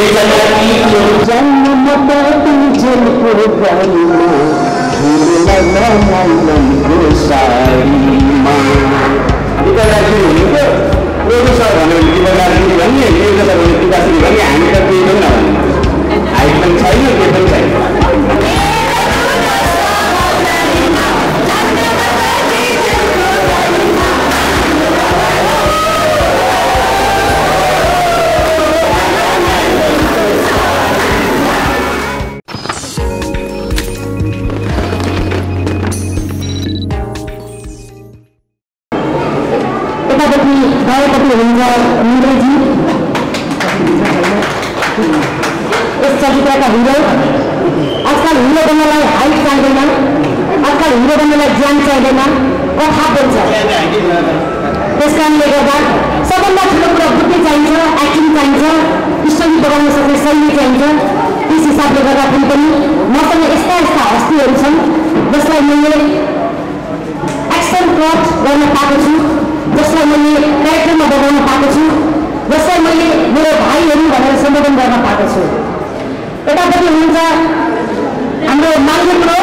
चलचित्रका हिरो आजकल hero बन्नलाई height चाहिँदैन, आजकल हिरो बन्नलाई ज्यान चाहिँदैन, कथा बोल्छ। त्यसकारणले गर्दा सबभन्दा ठुलो कुरा बुद्धि चाहिन्छ, एक्टिङ चाहिन्छ, स्टोरी बनाउन सक्ने शैली चाहिन्छ। त्यस हिसाबले गर्दाखेरि पनि मसँग यस्ता यस्ता हस्तीहरू छन् जसलाई मैले एक्सन कट गर्न पाएको छु, जसलाई मैले क्यारेक्टरमा बनाउन पाएको छु, जसलाई मैले मेरो भाइहरू भनेर सम्बोधन गर्न पाएको छु। यतापट्टि हुनुहुन्छ हाम्रो मान्य कुरो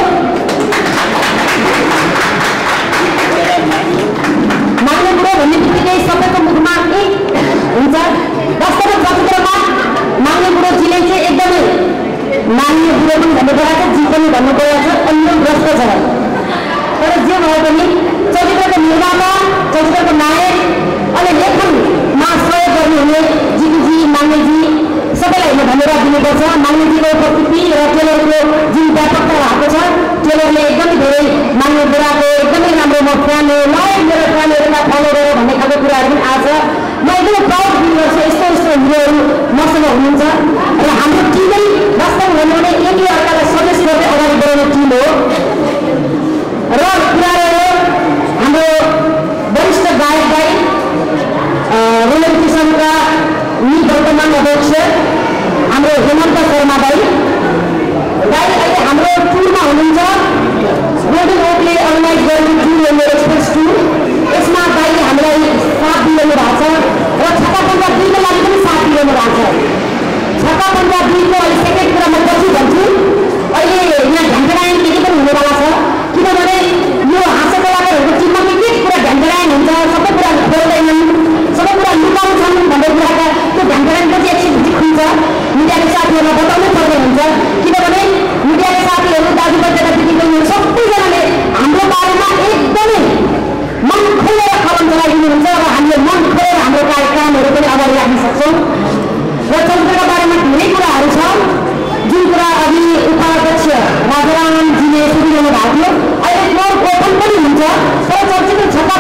भन्ने बित्तिकै सबैको मुखमा एक हुन्छ। वास्तवमा चलचित्रमा मान्य कुरोजीले चाहिँ एकदमै मान्य कुरो पनि भन्नु परेको छ, जी पनि भन्नु परेको छ, अन्य ग्रस्त छ। तर जे भए पनि चलचित्रको निर्माता, चलचित्रको नायक अनि लेखनमा सहयोग गर्नुहुने जीजी, मान्यजी सबैलाई म धन्यवाद दिनुपर्छ। मान्यजीको उपस्थिति र टेलरको जुन व्यापकता भएको छ, टेलरले एकदमै धेरै मान्य बुढाको एकदमै राम्रो म फ्यान हो, मेरो फ्यानहरूलाई फलो गरेर भन्ने खालको कुराहरू पनि आएको छ। म एकदमै प्राउड फिल गर्छु यस्तो यस्तो हिरोहरू मसँग हुनुहुन्छ र हाम्रो टिमै वास्तवमा भन्नु भने एक अर्कालाई सजेस्ट गर्दै अगाडि बढाउने टिम हो। र कुरा रह्यो हाम्रो वरिष्ठ गायक भाइ रोलन किशनका निवर्तमान अध्यक्ष हाम्रो हेमन्त शर्मा भाइ अहिले हाम्रो टुरमा हुनुहुन्छ। गोल्डन ओकले अर्गनाइज गर्ने टुर हो एक्सप्रेस टुर, यसमा भाइले हामीलाई साथ दिइरहनु भएको छ र छक्का पन्जा 2को लागि पनि साथ दिइरहनु भएको छ। छक्का पन्जा 2को अहिले सेकेन्ड कुरा म पछि भन्छु। अहिले यहाँ ढ्याङ्गडायन के पनि हुनेवाला छ, किनभने यो हाँस्य कलाकारहरूको टिममा के कुरा ढ्याङ्गडायन हुन्छ, सबै कुरा बोल्दैनन्, सबै कुरा लुकाउँछन् भन्ने कुराका त्यो ढ्याङ्गडायन पछि एकछिन खुल्छ। मिडियाको साथीहरूलाई बताउनै पर्ने हुन्छ, किनभने मिडियाका साथीहरू दाजुभाइका दिदीबहिनी सबैजनाले हाम्रो बारेमा एकदमै मन खोलेर कलम चलाइदिनुहुन्छ र हामीले मन खोलेर हाम्रो कार्यक्रमहरू पनि अगाडि राख्न सक्छौँ। र चलचित्रका बारेमा धेरै कुराहरू छ जुन कुरा अघि उपाध्यक्ष राजारामजीले सुनिरहनु भएको थियो। अहिले फ्लोर ओपन पनि हुन्छ, तर चलचित्र छक्का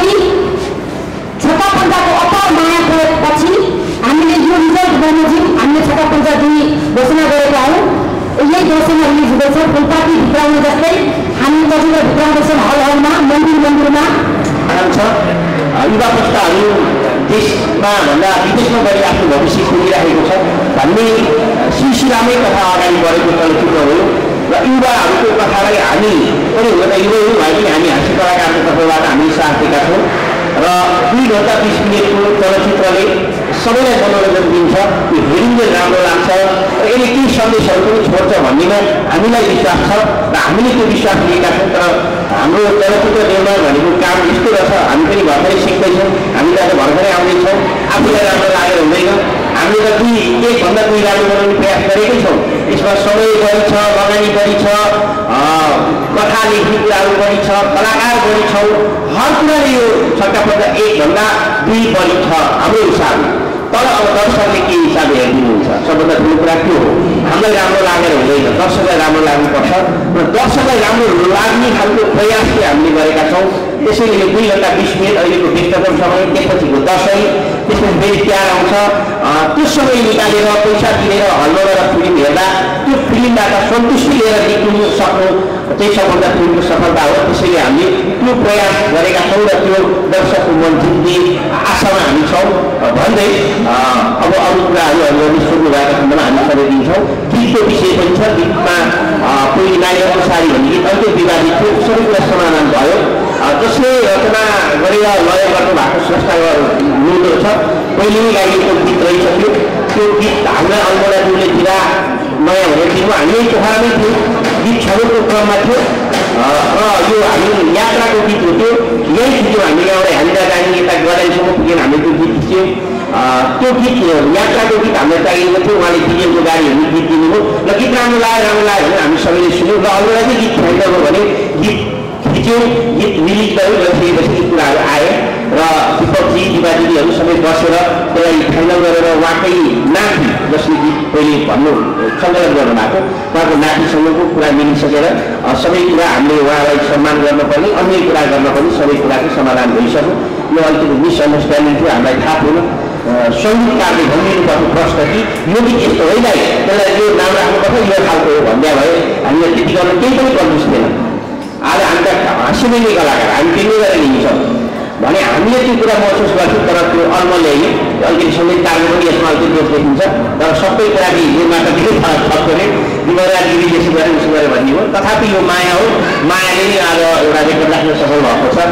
पन्जाको अपार मायाको पछि हामीले यो रिजल्ट बमोजिम हामीले छक्का पन्जा 2 घोषणा गरेका हौँ। यही घोषणा रिलिज हुँदैछ। फुलपाती भित्राउने जस्तै हामी चलचित्र भित्राउँदैछौँ हलमा, मन्दिरमा। युवा पुस्ताहरू देशमा भन्दा विदेशमा गएर आफ्नो भविष्य खोलिरहेको छ भन्ने सिलसिलामै कथा अगाडि बढेको चलचित्र हो र युवाहरूको कथालाई हामी पनि हुन त युवा भए पनि हामी हाँस्य कलाकारको तर्फबाट हामी साथ दिएका छौँ र 2 घण्टा 20 मिनटको चलचित्रले सबैलाई मनोरञ्जन दिन्छ, त्यो हेरिन्जेल राम्रो लाग्छ र यसले केही सन्देशहरू पनि छोड्छ भन्नेमा हामीलाई विश्वास छ र हामीले त्यो विश्वास लिएका छौँ। तर हाम्रो चलचित्र निर्माण भनेको काम यस्तो रहेछ, हामी पनि भर्खरै सिक्दैछौँ, हामीले आज भर्खरै आउँदैछौँ, आफूलाई राम्रो लागेर हुँदैन। हामीले त 1भन्दा 2 राम्रो बनाउने प्रयास गरेकै छौँ। यसमा समय बढी छ, लगानी बढी छ, कथा लेख्ने कुराहरू बढी छ, कलाकार बढी छौँ, हर कुराले यो छक्का पन्जा 1भन्दा 2 बढी छ हाम्रो हिसाबले। तर अब दर्शकले के हिसाबले हेरिदिनुहुन्छ, सबभन्दा ठुलो कुरा के हो, हामीलाई राम्रो लागेर हुँदैन, दर्शकलाई राम्रो लाग्नुपर्छ र दर्शकलाई राम्रो लाग्ने खालको प्रयास चाहिँ हामीले गरेका छौँ। त्यसैले 2 घण्टा 20 मिनट अहिलेको व्यस्ततम समय, त्यसपछिको दसैँ, त्यसपछि फेरि तिहार आउँछ, त्यो समय निकालेर पैसा तिरेर हलमा गएर फिल्म हेर्दा त्यो फिल्मबाट सन्तुष्टि लिएर निक्लिनु सक्नु चाहिँ सबभन्दा ठुलो सफलता हो। त्यसैले हामीले त्यो प्रयास गरेका छौँ र त्यो दर्शकको मन जित्ने आशामा हामी छौँ भन्दै अब अरू कुराहरू हामीले सोध्नु भएको खण्डमा हामी सबै दिन्छौँ। गीतको विषय पनि छ, गीतमा पहिलो नाइराको साडी भन्ने गीत अलिकति विवादित थियो, सबै कुरा समाधान भयो। जसले रचना गरेर लय गर्नु भएको स्रष्टा हुनुहुँदो रहेछ, पहिले नै गाइएको गीत रहिसक्यो, त्यो गीत हामीलाई अलमोडाज्यूले दिँदा नयाँ भनेको दिनमा हामी यही पोखरामै थियौँ, गीत छनौटको क्रममा थियो र यो हामी यात्राको गीत हो यही खिच्यौँ हामी यहाँबाट हामीलाई जाने यता गडाइसम्म पुगेर हामीले त्यो गीत खिच्यौँ। त्यो गीत यात्राको गीत हामीलाई चाहिएको थियो, उहाँले डिजेलको गाडीहरू गीत दिनुभयो र गीत राम्रो लाग्यो भनेर हामी सबैले सुन्यौँ र अलमोडा चाहिँ गीत फाइदाको भने गीत खिच्यौँ, गीत रिलिज भयो र त्यसपछि कुराहरू आए र दिपकजी दिवाजीहरू सबै बसेर त्यसलाई फाइनल गरेर उहाँकै नाति जसले गीत पहिले भन्नु सङ्कलन गर्नुभएको उहाँको नातिसँगको कुरा मिलिसकेर सबै कुरा हामीले उहाँलाई सम्मान गर्नुपर्ने अन्य कुरा गर्नुपर्ने सबै कुराको समाधान भइसक्यो। यो अलिकति मिसअन्डरस्ट्यान्डिङ थियो, हामीलाई थाहा थिएन। सङ्गीतकारले भनिदिनुपर्ने प्रश्न कि यो गीत यस्तो होइन त्यसलाई यो नाम राख्नुपर्छ यो खालको हो भन्दा भयो हामीले त्यति गर्न केही पनि कन्फ्युज थिएन। आज हामी त हाँसिदिने कलाकार हामी त्यही गरेर हिँड्छौँ भने हामीले त्यो कुरा महसुस गर्छौँ तर त्यो अलमल्याइने अलिकति सङ्गीतकारले पनि यसमा अलिकति दोष देखिन्छ तर सबै कुरा निर्माता धेरै थप्ने विवराजीले यसो गरेर उसो गरेर भन्ने हो। तथापि यो माया हो, मायाले नै आज एउटा रेकर्ड राख्न सफल भएको छ।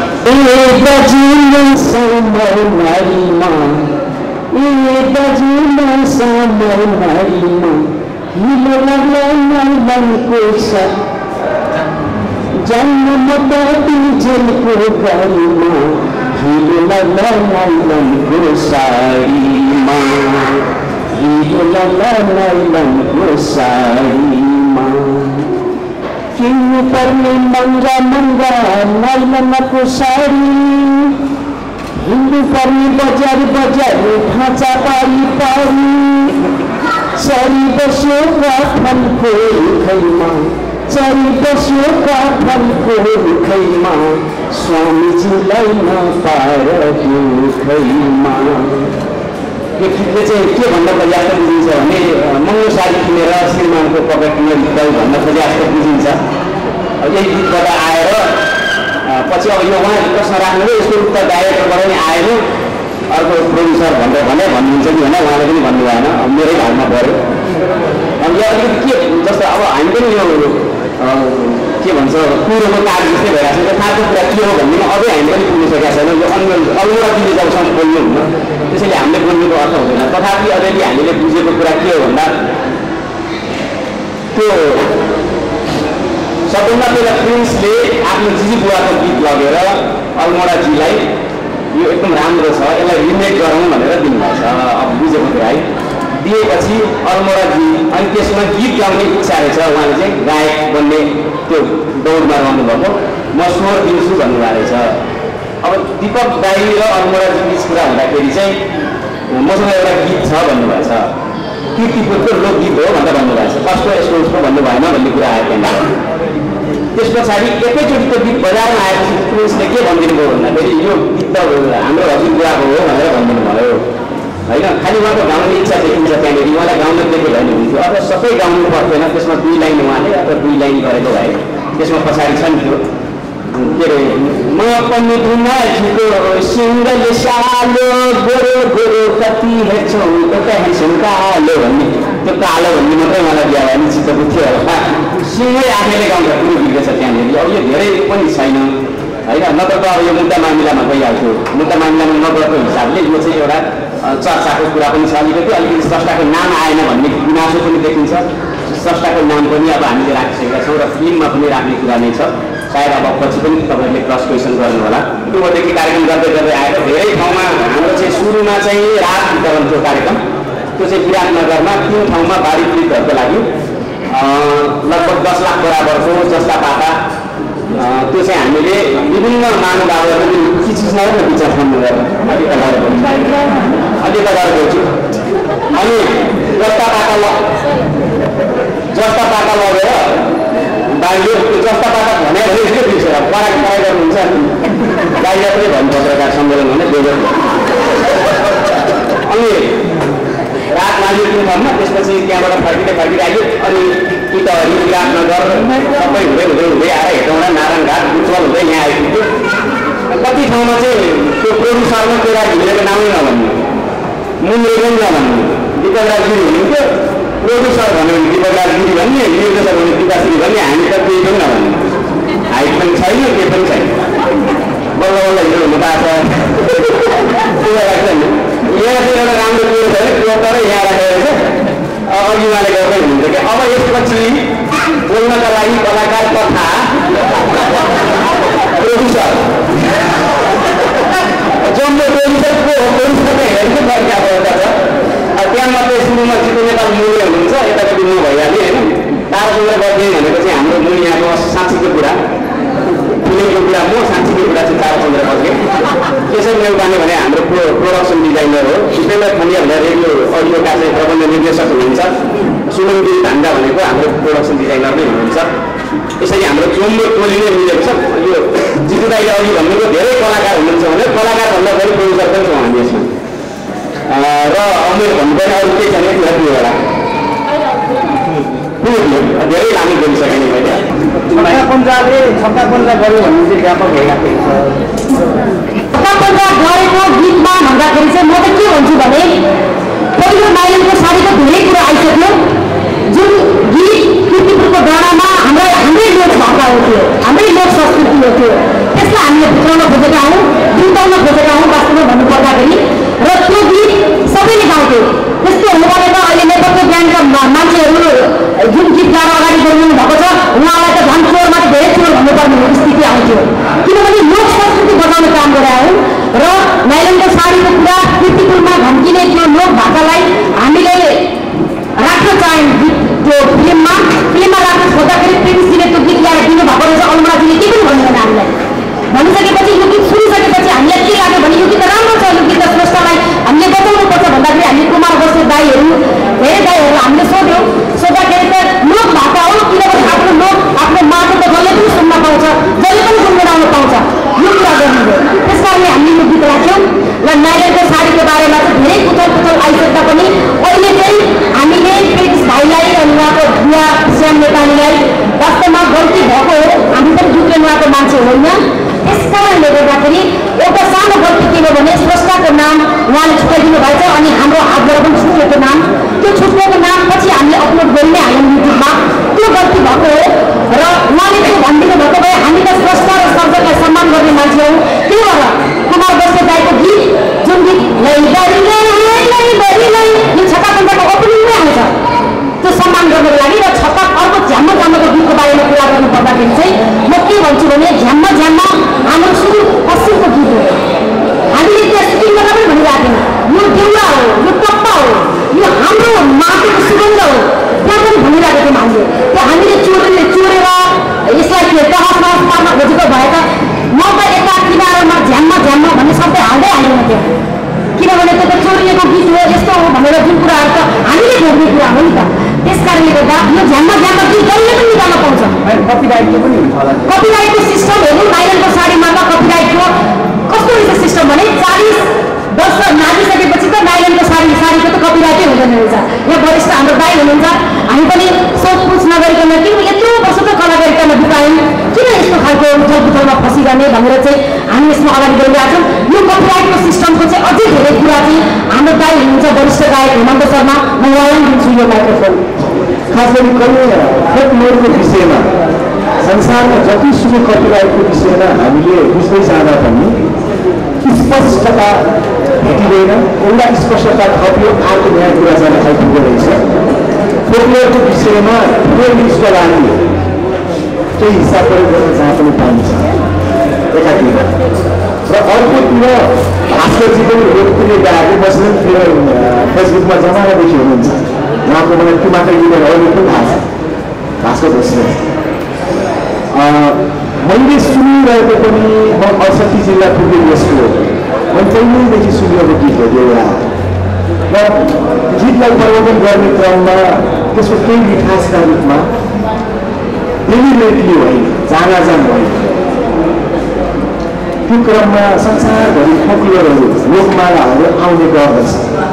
जन्म डिजेलको गाडीमा हिलो नाइलनको साडीमा हिलो नाइलनको साडीमा किन्नु पर्ने महँगा महँगा नाइलनको साडी हिँड्नु पर्ने बजार बजार ढाँचा पारी पारी चरी बस्यो काठमाडौँको खैमा चरी बस्यो काठमाडौँको खैमा स्वामीजीलाई नपाएर दुखैमा। यो गीतले चाहिँ के भन्न खोजेको बुझिन्छ भने महँगो साडी किनेर श्रीमानको पकेटमा भित्र भन्न खोजेको बुझिन्छ। यही गीतबाट आएर पछि अब यो उहाँ प्रश्न राख्नु यसको उत्तर डाइरेक्टरबाट पनि आएन अर्को प्रोड्युसर भनेर भन्नुहुन्छ कि होइन उहाँले पनि भन्नु भएन मेरै भागमा पऱ्यो। अनि यो अलिकति के जस्तो अब हामी पनि यो के भन्छ कुरोको काग जस्तै भइरहेको छ थाहाको कुरा के हो भन्नेमा अझै हामी पनि पुगिसकेका छैनौँ। यो अलमोडा दिने जबसम्म बोल्नु हुन्न त्यसैले हामीले बोल्नुको अर्थ हुँदैन। तथापि अलिअलि हामीले बुझेको कुरा के हो भन्दा त्यो सबभन्दा पहिला प्रिन्सले आफ्नो जिजी बुवाको गीत लगेर अलमोडाजीलाई यो एकदम राम्रो छ यसलाई रिमेक गरौँ भनेर दिनुभएको छ। अब बुझेको कुरा है दिएपछि अलमोडाजी अनि त्यसमा गीत गाउने इच्छा रहेछ उहाँले चाहिँ गायक बन्ने त्यो दौडमा रहनुभएको म स्वर दिन्छु भन्नुभएको रहेछ। अब दिपक दाई र अलमोडाजी बिच कुरा हुँदाखेरि चाहिँ मसँग एउटा गीत छ भन्नुभएको छ कीर्तिपुरको लोकगीत हो भनेर भन्नुभएको छ। कस्तो यस्तो उसको भन्नु भएन भन्ने कुरा आयो त्यहाँ। त्यस पछाडि एकैचोटि त्यो गीत बजारमा आएपछि प्रिन्सले के भनिदिनु भयो भन्दाखेरि यो गीत त हाम्रो हजुर बुवाको हो भनेर भनिदिनु भयो होइन। खालि उहाँको गाउने इच्छा देखिन्छ त्यहाँनिर उहाँलाई गाउन दिएको भएन हुन्थ्यो अथवा सबै गाउनु पर्दैन त्यसमा 2 लाइन उहाँले अथवा 2 लाइन गरेको भए त्यसमा पछाडि छ नि त्यो के अरे म पनि धुमाजीको सिङ्गल सालो गोरो गोरो कति हेर्छौ कता हेर्छौ कालो भन्ने त्यो कालो भन्ने मात्रै मलाई बिहा भने चित्त बुझ्थ्यो होला। सिँगै आफैले गाउँदा कुरो बिग्रेछ त्यहाँनिर। अब यो धेरै पनि छैन होइन नत्र त अब यो मुद्दा मामिलामा गइहाल्थ्यो। मुद्दा मामिलामा नगएको हिसाबले यो चाहिँ एउटा चर्चाको कुरा पनि छ। अलिकति स्रष्टाको नाम आएन भन्ने गुनासो पनि देखिन्छ। स्रष्टाको नाम पनि अब हामीले राखिसकेका छौँ र फिल्ममा पनि राख्ने कुरा नै छ। सायद अब पछि पनि तपाईँहरूले क्रस क्वेसन गर्नु होला। त्योदेखि कार्यक्रम गर्दै गर्दै आएर धेरै ठाउँमा हाम्रो चाहिँ सुरुमा चाहिँ रात वितरण थियो कार्यक्रम त्यो चाहिँ विराटनगरमा 3 ठाउँमा बाढी पीडितहरूको लागि लगभग 10 लाख बराबरको जस्ता पाता त्यो चाहिँ हामीले विभिन्न महानुभावहरू के चिज नगर्नु विचार खानु गरेर अलिक बोल्छु अनि जस्ता पाता लगेर बाहिर त्यो जस्ता पाता भने के बिर्सेर पढाइ गर्नुहुन्छ बाहिर पनि भन्नु पत्रकार सम्मेलन भने बेगर अनि रात लाग्यो 3 ठाउँमा। त्यसपछि त्यहाँबाट फर्किँदै आयो अनि इटहरी विराटनगर सबै हुँदै आएर हेटौँडा नारायणघाट उज्जवल हुँदै यहाँ आइपुग्यो। कति ठाउँमा चाहिँ त्यो प्रोड्युसरमा त्यो राजगिरीको नामै नभन्नु मुन्द्रे पनि नभन्नु दिपक राजगिरी हुनुहुन्थ्यो प्रोड्युसर भन्यो भने दिपक राजगिरी भन्ने निर्देशक भने दिपाश्री भन्ने हामी त केही पनि नभन्नु हाइट पनि छैन केही पनि छैन बल्ल बल्ल हिरो हुनु पाएको छ। यहाँ चाहिँ एउटा राम्रो कुरो छ त्यो तर यहाँ राखेर जुम्म भइहाल्यो होइन ताराचन्द्र बस्ने भनेको चाहिँ हाम्रो जुन यहाँको साँच्चीको कुरा फिल्मको कुरा म साँच्चीको कुरा चाहिँ ताराचन्द्र बस्ने केशव नेउपाने भने हाम्रो प्रोडक्सन डिजाइनर हो जितेन्द्र खनिया भनेर रेडियो अडियोका चाहिँ प्रबन्ध निर्देशक हुनुहुन्छ सुमनगिरी धान्डा भनेको हाम्रो प्रोडक्सन डिजाइनर नै हुनुहुन्छ यसरी हाम्रो जुम्बो टोली नै मिलेको छ यो जितु दाइले अघि भन्नुको धेरै कलाकार हुनुहुन्छ भने कलाकारभन्दा बढी प्रोड्युसर पनि छौँ हामी यसमा र अमेर भन्नुपर्ने अरू केही छैन कुरा त्यो होला धेरै लामो बोलिसकेँ नि मैले छक्का पन्जाले छक्का पन्जा गर्यो भन्ने चाहिँ व्यापक भइरहेको छ छक्का पन्जा गरेको गीतमा भन्दाखेरि चाहिँ म त के भन्छु भने पहिलो नाइलनको साडीको धेरै कुरा आइसक्यो जुन गीत कीर्तिपुरको गानामा हाम्रै लोक भाषा हो थियो हाम्रै लोक संस्कृति हो थियो त्यसलाई हामीले बुझाउन खोजेका हौँ जुटाउन खोजेका हौँ वास्तवमा भन्नुपर्दाखेरि र त्यो गीत सबैले गाउँथ्यो त्यस्तो हुनु भनेर अहिले नेपथ्य ब्यान्डका मान्छेहरू जुन गीत गाएर अगाडि बढिनु भएको छ उहाँलाई त झन् चोरमा धेरै चोर भन्नुपर्ने स्थिति आउँथ्यो किनभने लोक संस्कृति बचाउने काम गरेका हौँ र नाइलनको साडीको कुरा कीर्तिपुरमा झम्किने त्यो लोक भाषालाई हामीले राख्न चाह्यौँ गीत त्यो फिल्ममा राख्न खोज्दाखेरि प्रेमिसजीले त्यो गीत ल्याएर दिनुभएको रहेछ अलमराजीले के पनि भन्दैन हामीलाई भनिसकेपछि यो गीत सुनिसकेपछि हामीलाई के लाग्यो भने यो गीत राम्रो छ यो गीत श्रेष्ठलाई हामीले बचाउनुपर्छ भन्दाखेरि हामी कुमार बस्ने दाईहरू धेरै दाईहरू हामीले सोध्दाखेरि त लोक भाषा हो किनभने आफ्नो लोक आफ्नो माटो त जसले पनि सुन्न पाउँछ जसले पनि गुनगुनाउन पाउँछ यो कुरा गर्नुभयो त्यस कारणले हामीले यो गीत राख्यौँ र नाइलनको साडीको बारेमा चाहिँ धेरै पुछल आइसक्दा पनि अहिले चाहिँ हामीले प्रेमिस भाइलाई अनि उहाँको बुवा श्याम नेपालीलाई वास्तवमा गल्ती भएको हो हामी पनि जुट्ने उहाँको मान्छे होइन त्यस कारणले गर्दाखेरि एउटा सानो गल्ती के हो भने स्रष्टाको नाम उहाँले छुट्याइदिनु भएछ अनि हाम्रो हातबाट पनि छुट्टिएको नाम त्यो छुट्टिएको नाम पछि हामीले अपलोड गरि नै हाल्यौँ युट्युबमा त्यो गल्ती भएको हो र उहाँले त्यो भनिदिनु भएको भए हामी त स्रष्टा र सर्जकलाई सम्मान गर्ने मान्छे हौँ त्यही भएर कुमार बस्ने दाइको गीत जुन गीत यो छक्का पन्जाको ओपनिङमै आउँछ त्यो सम्मान गर्नको लागि र छक्का अर्को झ्याम्म झ्याम्मको गीतको बारेमा कुरा गर्नु पर्दाखेरि चाहिँ म के भन्छु भने झ्याम्म हाम्रो सुरु पश्चिमको गीत हो हामीले त्यहाँ सुटिङ गर्न पनि भनिरहेको थियौँ यो देउला हो यो टप्पा हो यो हाम्रो माटोको सुगन्ध हो त्यहाँ पनि भनिरहेको थियौँ हामीले त्यहाँ हामीले चोरेर यसलाई के तहस नहस पार्न खोजेको भए त म त यता किनारमा झ्याम्म भन्ने सबै हाल्दै हाल्दैन थियो किनभने त्यो त चोरिएको गीत हो यस्तो हो भनेर जुन कुराहरू त हामीले खोज्ने कुरा हो नि त त्यस कारणले गर्दा यो झ्याम्म गीत जसले पनि निकाल्न पाउँछ कपिराइटको पनि हुन्छ होला कपिराइटको सिस्टम हेर्नु नाइलनको साडीमा त कपिराइटको कस्तो रहेछ सिस्टम भने 40 वर्ष नागिसकेपछि त नाइलनको साडीको त कपिराइटै हुँदैन रहेछ यहाँ वरिष्ठ हाम्रो दाइ हुनुहुन्छ हामी पनि सोधपुछ नगरिकन किन यत्रो वर्ष त कलाकारितामा बितायौँ किन यस्तो खालको उथलपुथलमा फसिरहने भनेर चाहिँ हामी यसमा अगाडि बढिरहेका छौँ यो कपिराइटको सिस्टमको चाहिँ अझै धेरै कुरा चाहिँ हाम्रो दाइ हुनुहुन्छ वरिष्ठ गायक हेमन्त शर्मा म उहाँलाई दिन्छु यो माइक्रोफोन खास गरी फोकलोरको विषयमा संसारमा जतिसुकै कपिराइटको विषयमा हामीले बुझ्दै जाँदा पनि स्पष्टता भेटिँदैन एउटा स्पष्टता थप्यो अर्को नयाँ कुरा जान थालिदिँदो रहेछ फोकलोरको विषयमा लिस्टको लागि केही हिसाब प्रयोग गर्न जहाँ पनि पाइन्छ एकातिर र अर्कोतिर भास्करजी पनि लोकप्रिय गाएको बस्ने फेसबुकमा जमानादेखि हुनुहुन्छ उहाँको मलाई त्यो मात्रै गीतहरू अरू पनि थाहा छ भास्कर बस्ने मैले सुनिरहेको पनि म 68 जिल्ला पुगेँ यसको मैले पहिल्यैदेखि सुनिरहेको गीत हो एउटा र गीतलाई परिवर्तन गर्ने क्रममा त्यसको केही मिठासका रूपमा डेलिभरेटली होइन जान होइन त्यो क्रममा संसारभरि फोकलोरहरू लोकमालाहरू आउने गर्दछ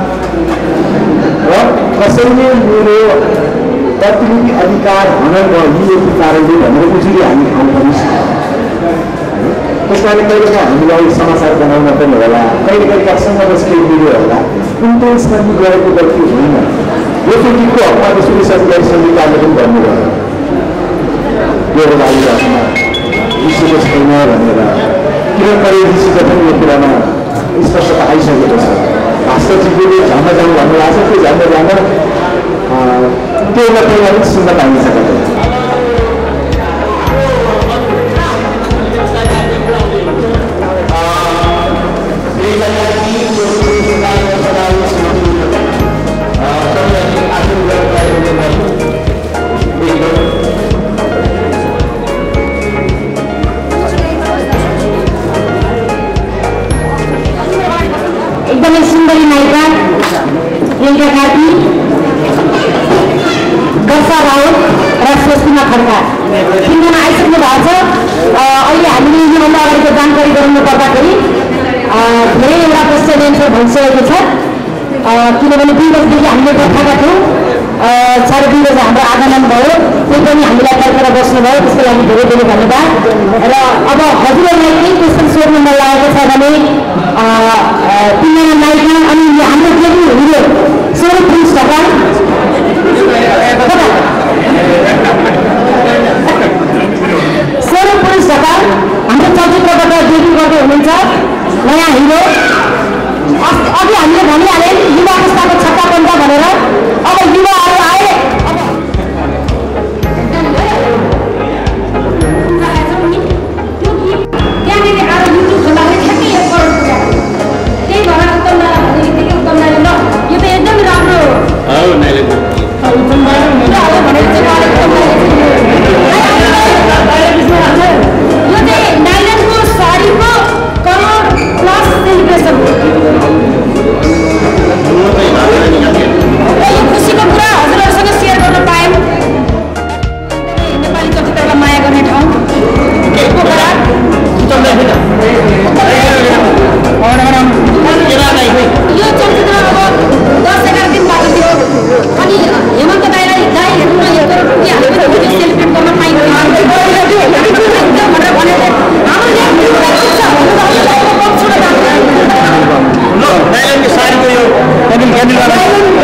र कसैले मेरो प्रतिनिधि अधिकार हनन गरिएको कारणले भनेर उजुरी हामी खानु पनि त्यस कारणले कहिलेकाहीँ हामीलाई समाचार बनाउन पनि होला कहिलेकाहीँ संघर्ष केही मिल्यो होला कुन स्थानमा गरेको गल्ती होइन यो गीतको हकमा त सुनिस अधिकारी संहिताले पनि भन्नुभयो यो बाहिरमा विषयको छैन भनेर किरण परिवेशीसित पनि यो कुरामा स्पष्टता आइसकेको छ भास्करजीले झ्याम्म जानु भन्नुभएको छ त्यो झ्याम्म त्यो पहिला पनि सुन्न पाइन्छ नायिका प्रियङ्का कार्की, वर्षा राउत र स्वस्तिमा खड्का तिनजना आइसक्नु भएको छ। अहिले हामीले योभन्दा अगाडिको जानकारी गराउनु पर्दाखेरि धेरै एउटा प्रेसिडेन्ट भइसकेको छ, किनभने 2 बजीदेखि हामीले पर्खाएका थियौँ। 2:30 बजे हाम्रो आगमन भयो, त्यो पनि हामीलाई पर्खेर बस्नुभयो, त्यसको लागि धेरै धेरै धन्यवाद। र अब हजुरहरूलाई केही क्वेसन सोध्नु मन लागेको छ भने तिनजना नायिका अनि हाम्रो debut hero Swaroop Prince Dhakal हाम्रो चलचित्रबाट डेब्यू गर्दै हुनुहुन्छ, नयाँ हिरो। अघि हामीले भनिहाले युवा अवस्थाको छक्कापन्टा भनेर, अब युवाहरू आए। त्यहाँनिर आएर युट्युब खोल्दाखेरि ठ्याक्कै 1 करोड पुग्यो। त्यही भएर उत्तम नारा भन्ने बित्तिकै उत्तम नारा ल यो त एकदम राम्रो हो भनेर यो चाहिँ नाइलनको साडीको करोड प्लस सेलिब्रेसन हो। यो खुसीको कुरा हजुरहरूसँग सेयर गर्न पायौँ। नेपाली चलचित्रलाई माया गर्ने ठाउँ यो चलचित्र अब 10-11 दिन भएको थियो अनि हेमन्त दाइलाई हेर्नुमा 1 करोड पुगिहालेको थियो, सेलिब्रेट गर्न पाइन्छ भनेर भनेको हाम्रो